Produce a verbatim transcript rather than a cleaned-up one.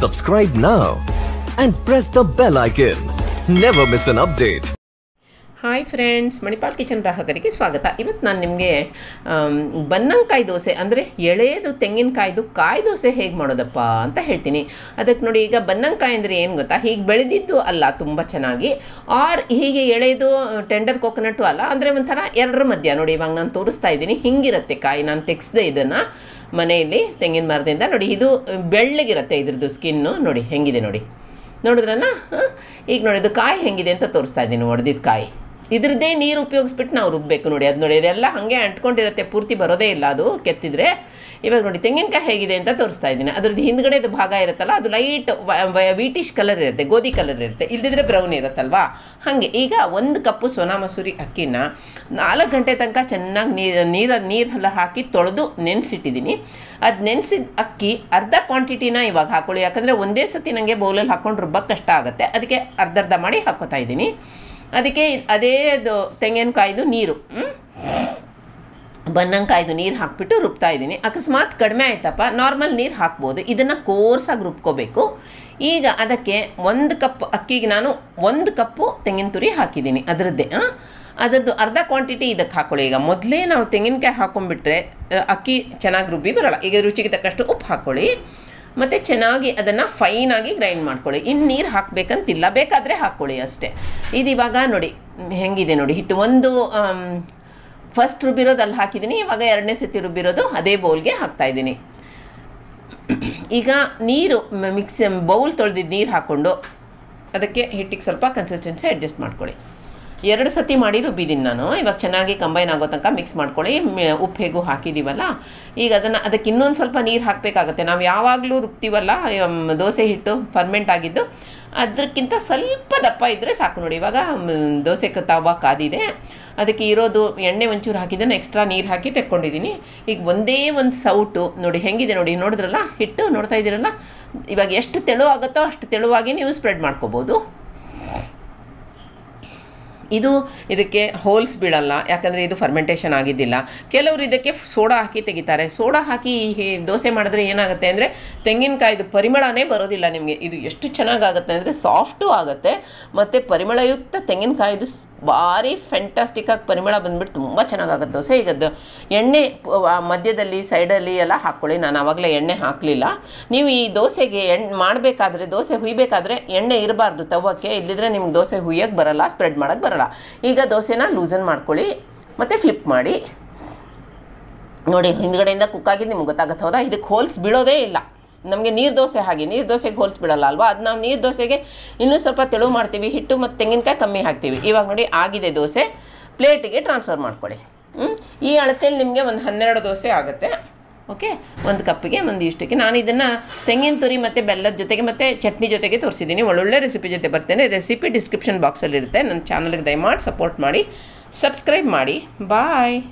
Subscribe now and press the bell icon. Never miss an update. Hi friends, Manipal kitchen ಗ್ರಾಹಕರಿಗೆ ಸ್ವಾಗತ. ಇವತ್ತು ನಾನು ನಿಮಗೆ ಬನ್ನಂಕಾಯಿ ದೋಸೆ ಅಂದರೆ ಎಳೆಯದು ತೆಂಗಿನಕಾಯ್ದು ಕಾಯಿ ದೋಸೆ ಹೇಗೆ ಮಾಡೋದಪ್ಪ ಅಂತ ಹೇಳ್ತೀನಿ. ಅದಕ್ಕೆ ನೋಡಿ, ಈಗ ಬನ್ನಂಕಾಯಿ ಅಂದರೆ ಏನು ಗೊತ್ತಾ, ಹೀಗೆ ಬೆಳೆದಿದ್ದು ಅಲ್ಲ ತುಂಬ ಚೆನ್ನಾಗಿ, ಆರ್ ಹೀಗೆ ಎಳೆದು ಟೆಂಡರ್ ಕೊಕೊನಟ್ಟು ಅಲ್ಲ, ಅಂದರೆ ಒಂಥರ ಎರಡರ ಮಧ್ಯ. ನೋಡಿ ಇವಾಗ ನಾನು ತೋರಿಸ್ತಾ ಇದ್ದೀನಿ, ಹಿಂಗಿರುತ್ತೆ ಕಾಯಿ. ನಾನು ತೆಗೆಸ್ದೆ ಇದನ್ನು ಮನೆಯಲ್ಲಿ ತೆಂಗಿನ ಮರದಿಂದ. ನೋಡಿ ಇದು ಬೆಳ್ಳಗಿರುತ್ತೆ ಇದ್ರದ್ದು ಸ್ಕಿನ್ನು. ನೋಡಿ ಹೆಂಗಿದೆ ನೋಡಿ, ನೋಡಿದ್ರನ್ನ. ಈಗ ನೋಡಿ ಇದು ಕಾಯಿ ಹೆಂಗಿದೆ ಅಂತ ತೋರಿಸ್ತಾ ಇದ್ದೀನಿ. ಹೊಡೆದಿದ್ದು ಕಾಯಿ ಇದ್ರದ್ದೇ ನೀರು ಉಪಯೋಗಿಸ್ಬಿಟ್ಟು ನಾವು ರುಬ್ಬಬೇಕು. ನೋಡಿ ಅದು ನೋಡಿ, ಅದೆಲ್ಲ ಹಾಗೆ ಅಂಟ್ಕೊಂಡಿರುತ್ತೆ, ಪೂರ್ತಿ ಬರೋದೇ ಇಲ್ಲ ಅದು ಕೆತ್ತಿದ್ರೆ. ಇವಾಗ ನೋಡಿ ತೆಂಗಿನಕಾಯಿ ಹೇಗಿದೆ ಅಂತ ತೋರಿಸ್ತಾ ಇದ್ದೀನಿ. ಅದ್ರದ್ದು ಹಿಂದ್ಗಡೆದು ಭಾಗ ಇರುತ್ತಲ್ಲ, ಅದು ಲೈಟ್ ವೈಟಿಶ್ ಕಲರ್ ಇರುತ್ತೆ, ಗೋಧಿ ಕಲರ್ ಇರುತ್ತೆ, ಇಲ್ದಿದ್ರೆ ಬ್ರೌನ್ ಇರುತ್ತಲ್ವಾ. ಹಾಗೆ ಈಗ ಒಂದು ಕಪ್ಪು ಸೋನಾ ಮಸೂರಿ ಅಕ್ಕಿನ ನಾಲ್ಕು ಗಂಟೆ ತನಕ ಚೆನ್ನಾಗಿ ನೀರು ನೀರು ನೀರೆಲ್ಲ ಹಾಕಿ ತೊಳೆದು ನೆನೆಸಿಟ್ಟಿದ್ದೀನಿ. ಅದು ನೆನೆಸಿದ ಅಕ್ಕಿ ಅರ್ಧ ಕ್ವಾಂಟಿಟಿನ ಇವಾಗ ಹಾಕೊಳ್ಳಿ, ಯಾಕಂದರೆ ಒಂದೇ ಸತಿ ನನಗೆ ಬೌಲಲ್ಲಿ ಹಾಕ್ಕೊಂಡು ರುಬ್ಬಕ್ಕೆ ಕಷ್ಟ ಆಗುತ್ತೆ. ಅದಕ್ಕೆ ಅರ್ಧ ಅರ್ಧ ಮಾಡಿ ಹಾಕ್ಕೋತಾ ಇದ್ದೀನಿ. ಅದಕ್ಕೆ ಅದೇ ಅದು ತೆಂಗಿನಕಾಯ್ದು ನೀರು, ಬನ್ನಂಕಾಯ್ದು ನೀರು ಹಾಕ್ಬಿಟ್ಟು ರುಬ್ತಾ ಇದ್ದೀನಿ. ಅಕಸ್ಮಾತ್ ಕಡಿಮೆ ಆಯ್ತಪ್ಪ, ನಾರ್ಮಲ್ ನೀರು ಹಾಕ್ಬೋದು. ಇದನ್ನು ಕೋರ್ಸಾಗಿ ರುಬ್ಕೋಬೇಕು. ಈಗ ಅದಕ್ಕೆ ಒಂದು ಕಪ್ ಅಕ್ಕಿಗೆ ನಾನು ಒಂದು ಕಪ್ಪು ತೆಂಗಿನ ತುರಿ ಹಾಕಿದ್ದೀನಿ ಅದರದ್ದೇ. ಅದರದ್ದು ಅರ್ಧ ಕ್ವಾಂಟಿಟಿ ಇದಕ್ಕೆ ಹಾಕ್ಕೊಳ್ಳಿ. ಈಗ ಮೊದಲೇ ನಾವು ತೆಂಗಿನಕಾಯಿ ಹಾಕ್ಕೊಂಡ್ಬಿಟ್ರೆ ಅಕ್ಕಿ ಚೆನ್ನಾಗಿ ರುಬ್ಬಿ ಬರೋಲ್ಲ. ಈಗ ರುಚಿಗೆ ತಕ್ಕಷ್ಟು ಉಪ್ಪು ಹಾಕ್ಕೊಳ್ಳಿ, ಮತ್ತು ಚೆನ್ನಾಗಿ ಅದನ್ನು ಫೈನಾಗಿ ಗ್ರೈಂಡ್ ಮಾಡ್ಕೊಳ್ಳಿ. ಇನ್ನು ನೀರು ಹಾಕಬೇಕಂತಿಲ್ಲ, ಬೇಕಾದರೆ ಹಾಕ್ಕೊಳ್ಳಿ ಅಷ್ಟೇ. ಇದು ಇವಾಗ ನೋಡಿ ಹೆಂಗಿದೆ ನೋಡಿ ಹಿಟ್ಟು. ಒಂದು ಫಸ್ಟ್ ರುಬ್ಬಿರೋದು ಅಲ್ಲಿ ಹಾಕಿದ್ದೀನಿ, ಇವಾಗ ಎರಡನೇ ಸತಿ ರುಬ್ಬಿರೋದು ಅದೇ ಬೌಲ್ಗೆ ಹಾಕ್ತಾಯಿದ್ದೀನಿ. ಈಗ ನೀರು ಮಿಕ್ಸಿ ಬೌಲ್ ತೊಳೆದಿದ್ದು ನೀರು ಹಾಕ್ಕೊಂಡು ಅದಕ್ಕೆ ಹಿಟ್ಟಿಗೆ ಸ್ವಲ್ಪ ಕನ್ಸಿಸ್ಟೆನ್ಸಿ ಅಡ್ಜಸ್ಟ್ ಮಾಡ್ಕೊಳ್ಳಿ. ಎರಡು ಸತಿ ಮಾಡಿ ರುಬ್ಬಿದ್ದೀನಿ ನಾನು. ಇವಾಗ ಚೆನ್ನಾಗಿ ಕಂಬೈನ್ ಆಗೋ ತನಕ ಮಿಕ್ಸ್ ಮಾಡ್ಕೊಳ್ಳಿ. ಉಪ್ಪು ಹೇಗೂ ಹಾಕಿದ್ದೀವಲ್ಲ, ಈಗ ಅದನ್ನು ಅದಕ್ಕೆ ಇನ್ನೊಂದು ಸ್ವಲ್ಪ ನೀರು ಹಾಕಬೇಕಾಗತ್ತೆ. ನಾವು ಯಾವಾಗಲೂ ರುಬ್ತೀವಲ್ಲ ದೋಸೆ ಹಿಟ್ಟು ಫರ್ಮೆಂಟ್ ಆಗಿದ್ದು, ಅದಕ್ಕಿಂತ ಸ್ವಲ್ಪ ದಪ್ಪ ಇದ್ದರೆ ಸಾಕು. ನೋಡಿ ಇವಾಗ ದೋಸೆ ತವಾ ಕಾದಿದೆ, ಅದಕ್ಕೆ ಇರೋದು ಎಣ್ಣೆ ಒಂಚೂರು ಹಾಕಿದ್ದನ್ನು ಎಕ್ಸ್ಟ್ರಾ ನೀರು ಹಾಕಿ ತೆಕ್ಕೊಂಡಿದ್ದೀನಿ. ಈಗ ಒಂದೇ ಒಂದು ಸೌಟು ನೋಡಿ ಹೆಂಗಿದೆ ನೋಡಿ, ನೋಡಿದ್ರಲ್ಲ ಹಿಟ್ಟು ನೋಡ್ತಾ ಇದ್ದೀರಲ್ಲ. ಇವಾಗ ಎಷ್ಟು ತೆಳು ಆಗುತ್ತೋ ಅಷ್ಟು ತೆಳುವಾಗಿ ನೀವು ಸ್ಪ್ರೆಡ್ ಮಾಡ್ಕೋಬೋದು. ಇದು ಇದಕ್ಕೆ ಹೋಲ್ಸ್ ಬೀಳಲ್ಲ, ಯಾಕಂದರೆ ಇದು ಫರ್ಮೆಂಟೇಷನ್ ಆಗಿದ್ದಿಲ್ಲ. ಕೆಲವರು ಇದಕ್ಕೆ ಸೋಡಾ ಹಾಕಿ ತೆಗಿತಾರೆ. ಸೋಡಾ ಹಾಕಿ ದೋಸೆ ಮಾಡಿದ್ರೆ ಏನಾಗುತ್ತೆ ಅಂದರೆ ತೆಂಗಿನಕಾಯ್ದು ಪರಿಮಳನೇ ಬರೋದಿಲ್ಲ ನಿಮಗೆ. ಇದು ಎಷ್ಟು ಚೆನ್ನಾಗಾಗುತ್ತೆ ಅಂದರೆ ಸಾಫ್ಟು ಆಗುತ್ತೆ, ಮತ್ತು ಪರಿಮಳಯುಕ್ತ ತೆಂಗಿನಕಾಯ್ದು ಭಾರಿ ಫ್ಯಾಂಟಾಸ್ಟಿಕ್ಕಾಗಿ ಪರಿಮಳ ಬಂದುಬಿಟ್ಟು ತುಂಬ ಚೆನ್ನಾಗಾಗುತ್ತೆ ದೋಸೆ. ಈಗ ಅದು ಎಣ್ಣೆ ಮಧ್ಯದಲ್ಲಿ ಸೈಡಲ್ಲಿ ಎಲ್ಲ ಹಾಕ್ಕೊಳ್ಳಿ. ನಾನು ಆವಾಗಲೇ ಎಣ್ಣೆ ಹಾಕಲಿಲ್ಲ. ನೀವು ಈ ದೋಸೆಗೆ ಎಣ್ಣೆ ಮಾಡಬೇಕಾದ್ರೆ, ದೋಸೆ ಹುಯ್ಬೇಕಾದ್ರೆ ಎಣ್ಣೆ ಇರಬಾರ್ದು ತವಕ್ಕೆ, ಇಲ್ಲದಿದ್ದರೆ ನಿಮ್ಗೆ ದೋಸೆ ಹುಯ್ಯೋಕ್ಕೆ ಬರೋಲ್ಲ, ಸ್ಪ್ರೆಡ್ ಮಾಡೋಕ್ಕೆ ಬರೋಲ್ಲ. ಈಗ ದೋಸೆನ ಲೂಸನ್ ಮಾಡ್ಕೊಳ್ಳಿ ಮತ್ತು ಫ್ಲಿಪ್ ಮಾಡಿ ನೋಡಿ. ಹಿಂದ್ಗಡೆಯಿಂದ ಕುಕ್ಕಾಗಿದ್ದು ನಿಮ್ಗೆ ಗೊತ್ತಾಗುತ್ತೆ, ಹೌದಾ? ಇದಕ್ಕೆ ಹೋಲ್ಸ್ ಬೀಳೋದೇ ಇಲ್ಲ. ನಮಗೆ ನೀರು ದೋಸೆ ಹಾಗೆ ನೀರು ದೋಸೆಗೆ ಹೋಲ್ಸ್ ಬಿಡಲ್ಲ ಅಲ್ವಾ? ಅದು ನಾವು ನೀರು ದೋಸೆಗೆ ಇನ್ನೂ ಸ್ವಲ್ಪ ತೆಳು ಮಾಡ್ತೀವಿ, ಹಿಟ್ಟು ಮತ್ತು ತೆಂಗಿನಕಾಯಿ ಕಮ್ಮಿ ಹಾಕ್ತೀವಿ. ಇವಾಗ ನೋಡಿ ಆಗಿದೆ ದೋಸೆ. ಪ್ಲೇಟಿಗೆ ಟ್ರಾನ್ಸ್ಫರ್ ಮಾಡ್ಕೊಳ್ಳಿ. ಈ ಅಳತೆಯಲ್ಲಿ ನಿಮಗೆ ಒಂದು ಹನ್ನೆರಡು ದೋಸೆ ಆಗುತ್ತೆ. ಓಕೆ, ಒಂದು ಕಪ್ಪಿಗೆ ಒಂದು ಇಷ್ಟಕ್ಕೆ. ನಾನು ಇದನ್ನು ತೆಂಗಿನ ತುರಿ ಮತ್ತು ಬೆಲ್ಲದ ಜೊತೆಗೆ ಮತ್ತು ಚಟ್ನಿ ಜೊತೆಗೆ ತೋರಿಸಿದ್ದೀನಿ. ಒಳ್ಳೊಳ್ಳೆ ರೆಸಿಪಿ ಜೊತೆ ಬರ್ತೇನೆ. ರೆಸಿಪಿ ಡಿಸ್ಕ್ರಿಪ್ಷನ್ ಬಾಕ್ಸಲ್ಲಿರುತ್ತೆ. ನನ್ನ ಚಾನಲ್ಗೆ ದಯಮಾಡಿ ಸಪೋರ್ಟ್ ಮಾಡಿ, ಸಬ್ಸ್ಕ್ರೈಬ್ ಮಾಡಿ. ಬಾಯ್.